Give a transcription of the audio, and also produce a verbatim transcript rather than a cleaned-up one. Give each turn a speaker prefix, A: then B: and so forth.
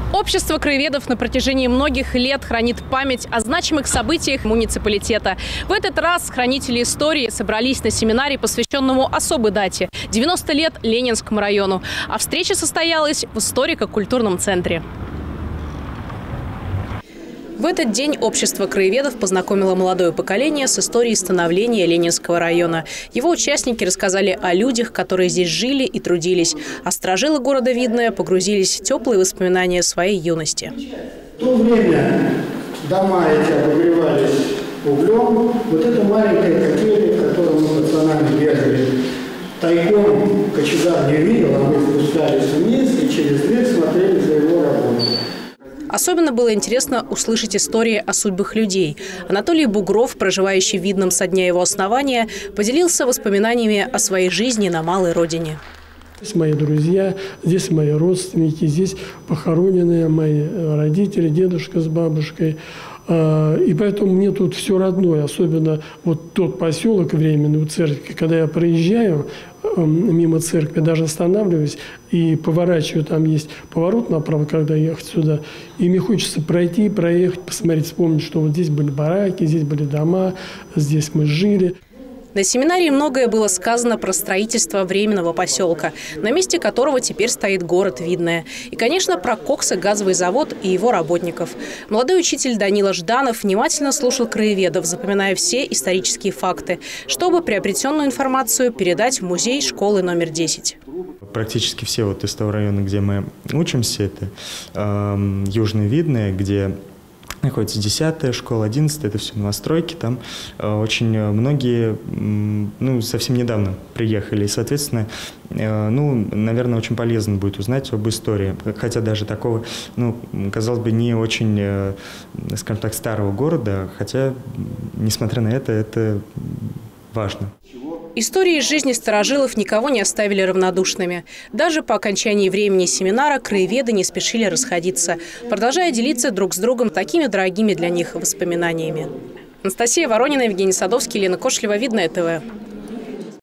A: Общество краеведов на протяжении многих лет хранит память о значимых событиях муниципалитета. В этот раз хранители истории собрались на семинаре, посвященному особой дате – девяносто лет Ленинскому району. А встреча состоялась в историко-культурном центре. В этот день общество краеведов познакомило молодое поколение с историей становления Ленинского района. Его участники рассказали о людях, которые здесь жили и трудились. А сторожилы города Видное погрузились в теплые воспоминания своей юности.
B: В то время дома эти обогревались углем. Вот это маленькая котельня, в которую мы пацанами бегали. Тайком кочегар не видел, а мы спускались вниз и через дверь смотрели за его работой.
A: Особенно было интересно услышать истории о судьбах людей. Анатолий Бугров, проживающий в Видном со дня его основания, поделился воспоминаниями о своей жизни на малой родине.
C: Здесь мои друзья, здесь мои родственники, здесь похоронены мои родители, дедушка с бабушкой. И поэтому мне тут все родное, особенно вот тот поселок временный у церкви. Когда я проезжаю мимо церкви, даже останавливаюсь и поворачиваю, там есть поворот направо, когда ехать сюда. И мне хочется пройти, проехать, посмотреть, вспомнить, что вот здесь были бараки, здесь были дома, здесь мы жили.
A: На семинаре многое было сказано про строительство временного поселка, на месте которого теперь стоит город Видное. И, конечно, про коксогазовый завод и его работников. Молодой учитель Данила Жданов внимательно слушал краеведов, запоминая все исторические факты, чтобы приобретенную информацию передать в музей школы номер десять.
D: Практически все вот из того района, где мы учимся, это э, Южное Видное, где находится десятая школа, одиннадцатая, это все новостройки. Там э, очень многие, ну, совсем недавно приехали. И, соответственно, э, ну, наверное, очень полезно будет узнать об истории. Хотя даже такого, ну, казалось бы, не очень, э, скажем так, старого города. Хотя, несмотря на это, это важно.
A: Истории из жизни старожилов никого не оставили равнодушными. Даже по окончании времени семинара краеведы не спешили расходиться, продолжая делиться друг с другом такими дорогими для них воспоминаниями. Анастасия Воронина, Евгений Садовский, Лена Кошлева, Видное ТВ.